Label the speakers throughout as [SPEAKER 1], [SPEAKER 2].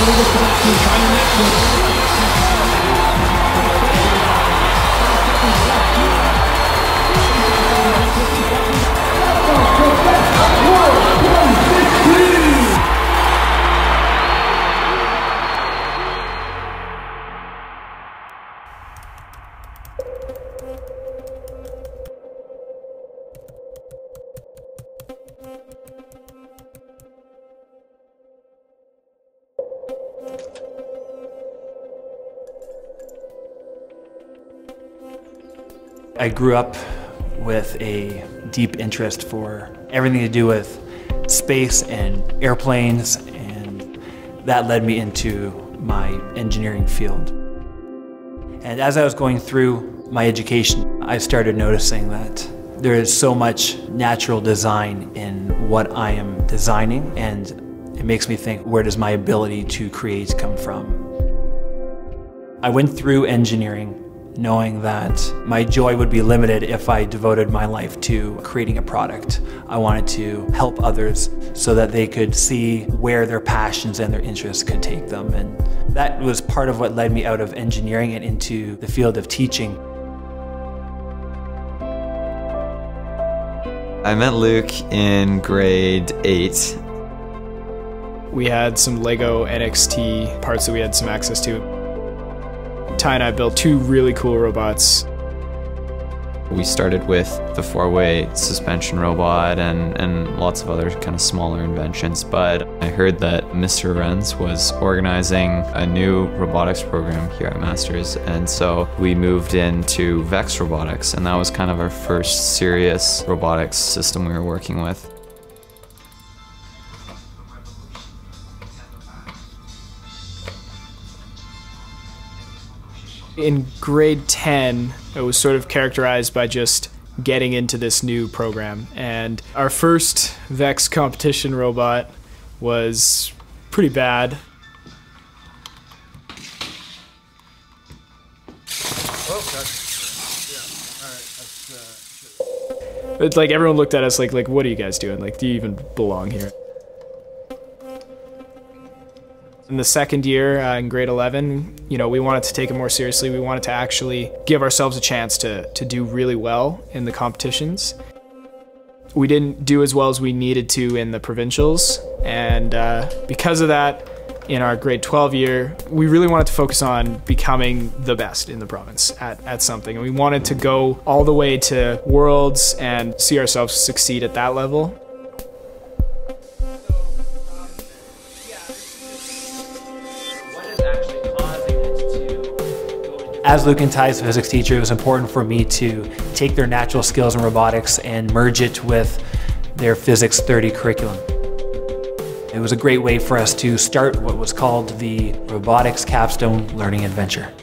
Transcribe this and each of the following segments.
[SPEAKER 1] I grew up with a deep interest for everything to do with space and airplanes, and that led me into my engineering field. And as I was going through my education, I started noticing that there is so much natural design in what I am designing, and it makes me think, where does my ability to create come from? I went through engineering knowing that my joy would be limited if I devoted my life to creating a product. I wanted to help others so that they could see where their passions and their interests could take them. And that was part of what led me out of engineering and into the field of teaching.
[SPEAKER 2] I met Luke in grade 8.
[SPEAKER 3] We had some Lego NXT parts that we had some access to. Ty and I built 2 really cool robots.
[SPEAKER 2] We started with the 4-way suspension robot and lots of other kind of smaller inventions, but I heard that Mr. Arrends was organizing a new robotics program here at Masters, and so we moved into VEX Robotics, and that was kind of our first serious robotics system we were working with.
[SPEAKER 3] In grade 10, it was sort of characterized by just getting into this new program. And our first VEX competition robot was pretty bad. It's like everyone looked at us like what are you guys doing? Like, do you even belong here? In the second year, in grade 11, we wanted to take it more seriously. We wanted to actually give ourselves a chance to do really well in the competitions. We didn't do as well as we needed to in the provincials, and because of that, in our grade 12 year, we really wanted to focus on becoming the best in the province at something. And we wanted to go all the way to Worlds and see ourselves succeed at that level.
[SPEAKER 1] As Luke and Ty's physics teacher, it was important for me to take their natural skills in robotics and merge it with their Physics 30 curriculum. It was a great way for us to start what was called the Robotics Capstone Learning Adventure.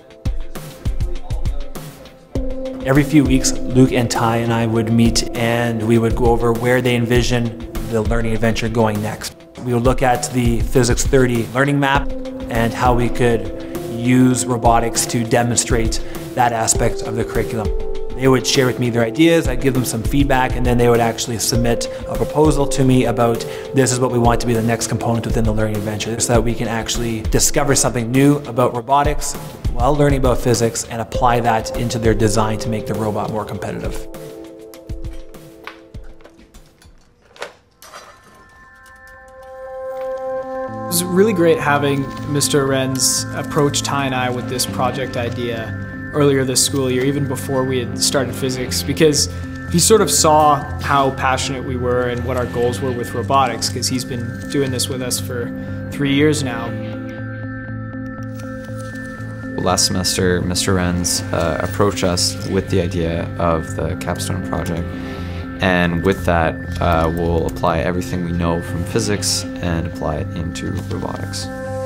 [SPEAKER 1] Every few weeks, Luke and Ty and I would meet and we would go over where they envision the learning adventure going next. We would look at the Physics 30 learning map and how we could use robotics to demonstrate that aspect of the curriculum. They would share with me their ideas, I'd give them some feedback, and then they would actually submit a proposal to me about this is what we want to be the next component within the learning adventure, so that we can actually discover something new about robotics while learning about physics and apply that into their design to make the robot more competitive.
[SPEAKER 3] It was really great having Mr. Arrends approach Ty and I with this project idea earlier this school year, even before we had started physics, because he sort of saw how passionate we were and what our goals were with robotics, because he's been doing this with us for 3 years now.
[SPEAKER 2] Last semester, Mr. Arrends approached us with the idea of the capstone project. And with that, we'll apply everything we know from physics and apply it into robotics.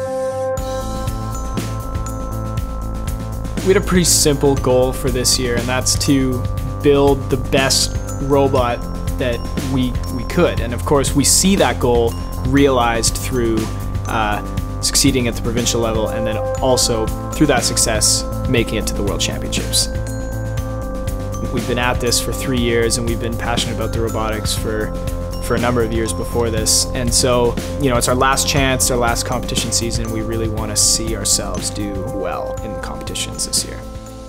[SPEAKER 3] We had a pretty simple goal for this year, and that's to build the best robot that we could. And of course, we see that goal realized through succeeding at the provincial level, and then also through that success, making it to the World Championships. We've been at this for 3 years, and we've been passionate about the robotics for for a number of years before this. And so, you know, it's our last chance, our last competition season. We really want to see ourselves do well in competitions this year.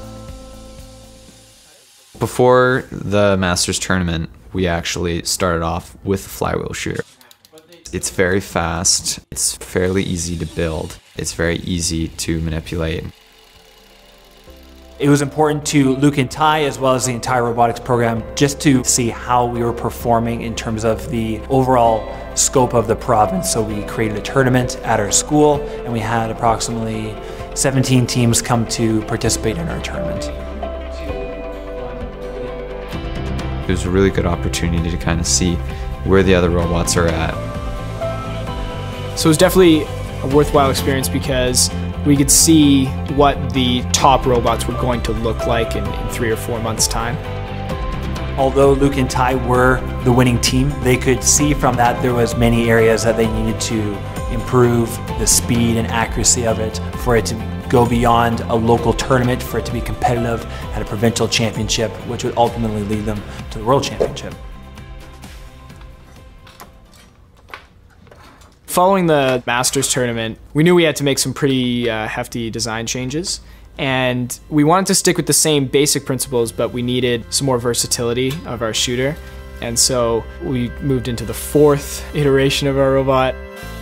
[SPEAKER 2] Before the Masters tournament, we actually started off with a flywheel shooter. It's very fast, it's fairly easy to build, it's very easy to manipulate.
[SPEAKER 1] It was important to Luke and Ty, as well as the entire robotics program, just to see how we were performing in terms of the overall scope of the province. So we created a tournament at our school, and we had approximately 17 teams come to participate in our tournament.
[SPEAKER 2] It was a really good opportunity to kind of see where the other robots are at.
[SPEAKER 3] So it was definitely a worthwhile experience because we could see what the top robots were going to look like in 3 or 4 months' time.
[SPEAKER 1] Although Luke and Ty were the winning team, they could see from that there was many areas that they needed to improve the speed and accuracy of it for it to go beyond a local tournament, for it to be competitive at a provincial championship, which would ultimately lead them to the World Championship.
[SPEAKER 3] Following the Masters tournament, we knew we had to make some pretty hefty design changes, and we wanted to stick with the same basic principles, but we needed some more versatility of our shooter, and so we moved into the 4th iteration of our robot.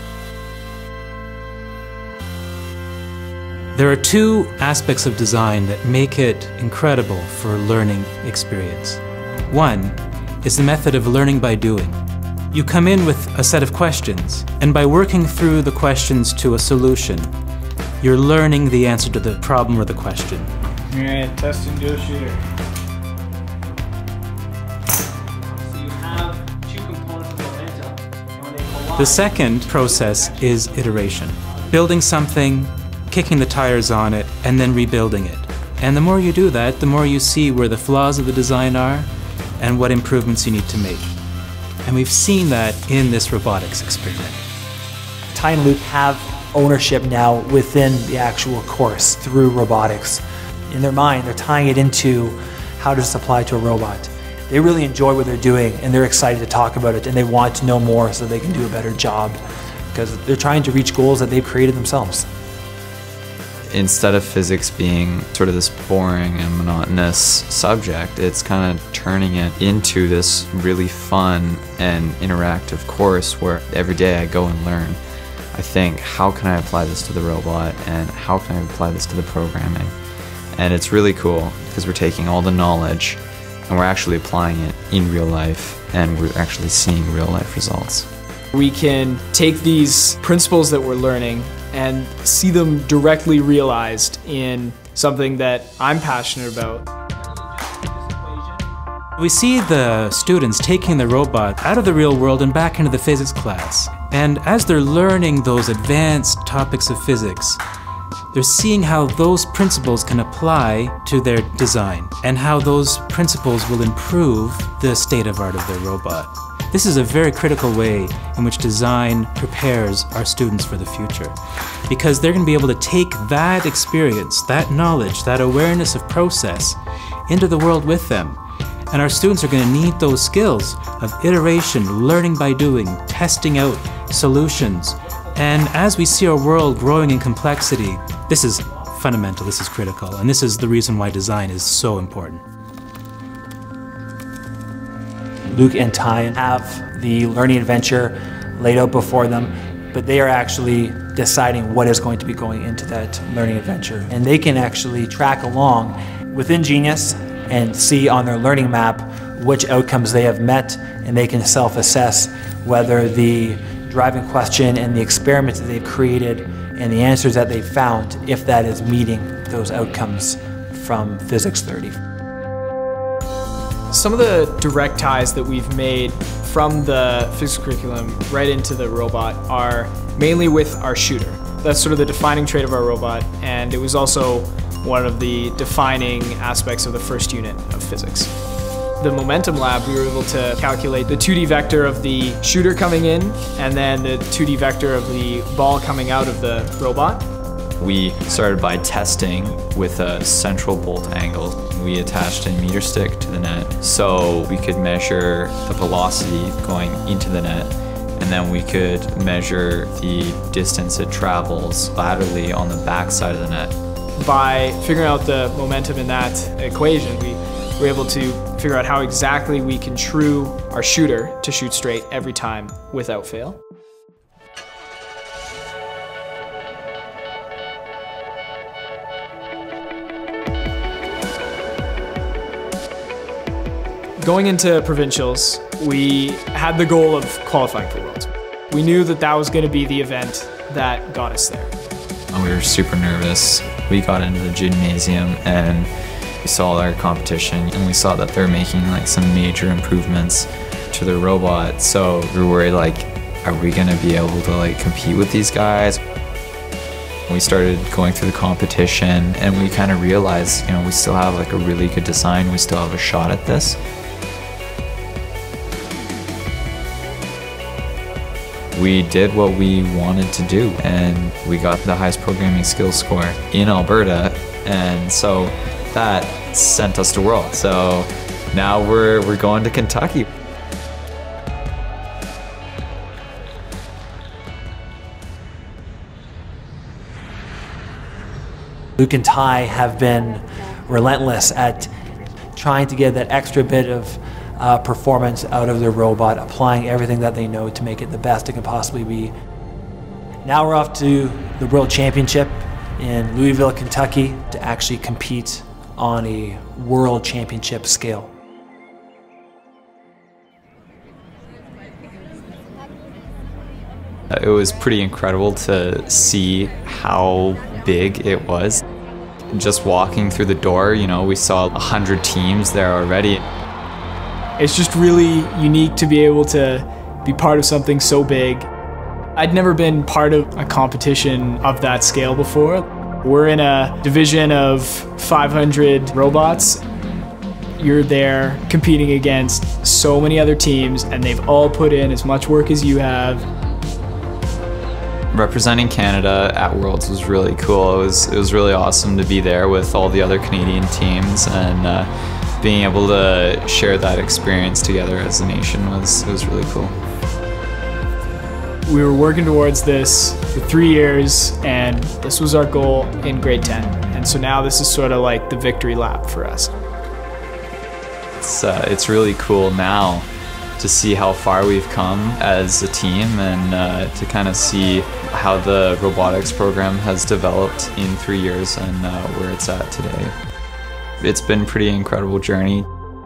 [SPEAKER 4] There are 2 aspects of design that make it incredible for a learning experience. One is the method of learning by doing. You come in with a set of questions, and by working through the questions to a solution, you're learning the answer to the problem or the question.
[SPEAKER 3] All right, test and dual shooter.
[SPEAKER 1] So you have 2 components of momentum, and when they collide...
[SPEAKER 4] The second process is iteration. Building something, kicking the tires on it, and then rebuilding it. And the more you do that, the more you see where the flaws of the design are and what improvements you need to make. And we've seen that in this robotics experiment.
[SPEAKER 1] Ty and Luke have ownership now within the actual course through robotics. In their mind, they're tying it into how does this apply to a robot. They really enjoy what they're doing, and they're excited to talk about it, and they want to know more so they can do a better job, because they're trying to reach goals that they've created themselves.
[SPEAKER 2] Instead of physics being sort of this boring and monotonous subject, it's kind of turning it into this really fun and interactive course where every day I go and learn. I think, how can I apply this to the robot, and how can I apply this to the programming? And it's really cool because we're taking all the knowledge and we're actually applying it in real life, and we're actually seeing real life results.
[SPEAKER 3] We can take these principles that we're learning and see them directly realized in something that I'm passionate about.
[SPEAKER 4] We see the students taking the robot out of the real world and back into the physics class. And as they're learning those advanced topics of physics, they're seeing how those principles can apply to their design and how those principles will improve the state of art of their robot. This is a very critical way in which design prepares our students for the future, because they're going to be able to take that experience, that knowledge, that awareness of process into the world with them. And our students are going to need those skills of iteration, learning by doing, testing out solutions. And as we see our world growing in complexity, this is fundamental, this is critical, and this is the reason why design is so important.
[SPEAKER 1] Luke and Ty have the learning adventure laid out before them, but they are actually deciding what is going to be going into that learning adventure. And they can actually track along within Genius and see on their learning map which outcomes they have met, and they can self-assess whether the driving question and the experiments that they've created and the answers that they've found, if that is meeting those outcomes from Physics 30.
[SPEAKER 3] Some of the direct ties that we've made from the physics curriculum right into the robot are mainly with our shooter. That's sort of the defining trait of our robot, and it was also one of the defining aspects of the first unit of physics. The momentum lab, we were able to calculate the 2D vector of the shooter coming in and then the 2D vector of the ball coming out of the robot.
[SPEAKER 2] We started by testing with a central bolt angle. We attached a meter stick to the net so we could measure the velocity going into the net, and then we could measure the distance it travels laterally on the back side of the net.
[SPEAKER 3] By figuring out the momentum in that equation, we were able to figure out how exactly we can true our shooter to shoot straight every time without fail. Going into provincials, we had the goal of qualifying for Worlds. We knew that that was going to be the event that got us there.
[SPEAKER 2] We were super nervous. We got into the gymnasium and we saw their competition, and we saw that they're making like some major improvements to their robot. So we were worried, like, are we going to be able to like compete with these guys? We started going through the competition and we kind of realized, you know, we still have like a really good design. We still have a shot at this. We did what we wanted to do, and we got the highest programming skills score in Alberta, and so that sent us to World. So now we're going to Kentucky.
[SPEAKER 1] Luke and Ty have been relentless at trying to get that extra bit of performance out of their robot, applying everything that they know to make it the best it can possibly be. Now we're off to the World Championship in Louisville, Kentucky, to actually compete on a World Championship scale.
[SPEAKER 2] It was pretty incredible to see how big it was. Just walking through the door, you know, we saw 100 teams there already.
[SPEAKER 3] It's just really unique to be able to be part of something so big. I'd never been part of a competition of that scale before. We're in a division of 500 robots. You're there competing against so many other teams, and they've all put in as much work as you have.
[SPEAKER 2] Representing Canada at Worlds was really cool. It was really awesome to be there with all the other Canadian teams, and being able to share that experience together as a nation was really cool.
[SPEAKER 3] We were working towards this for 3 years, and this was our goal in grade 10. And so now this is sort of like the victory lap for us.
[SPEAKER 2] It's really cool now to see how far we've come as a team, and to kind of see how the robotics program has developed in 3 years and where it's at today. It's been a pretty incredible journey.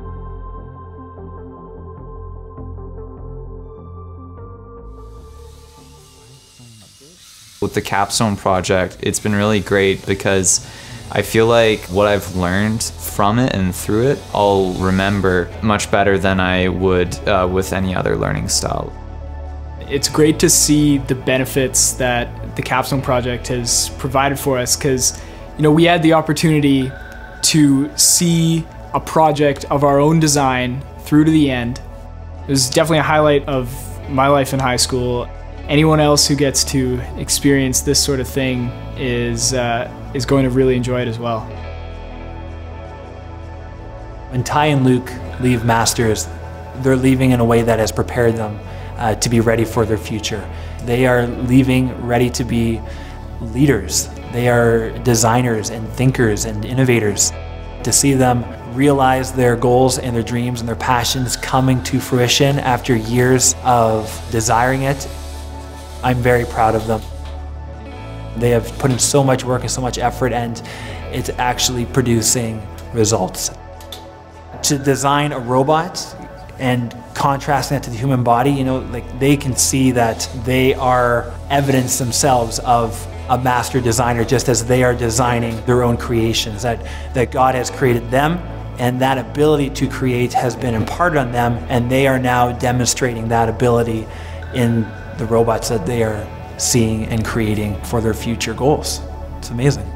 [SPEAKER 2] With the Capstone project, it's been really great because I feel like what I've learned from it and through it, I'll remember much better than I would with any other learning style.
[SPEAKER 3] It's great to see the benefits that the Capstone project has provided for us, because, you know, we had the opportunity to see a project of our own design through to the end. It was definitely a highlight of my life in high school. Anyone else who gets to experience this sort of thing is going to really enjoy it as well.
[SPEAKER 1] When Ty and Luke leave Masters, they're leaving in a way that has prepared them to be ready for their future. They are leaving ready to be leaders. They are designers and thinkers and innovators. To see them realize their goals and their dreams and their passions coming to fruition after years of desiring it, I'm very proud of them. They have put in so much work and so much effort, and it's actually producing results. To design a robot and contrasting it to the human body, you know, like, they can see that they are evidence themselves of a master designer, just as they are designing their own creations, that God has created them, and that ability to create has been imparted on them, and they are now demonstrating that ability in the robots that they are seeing and creating for their future goals. It's amazing.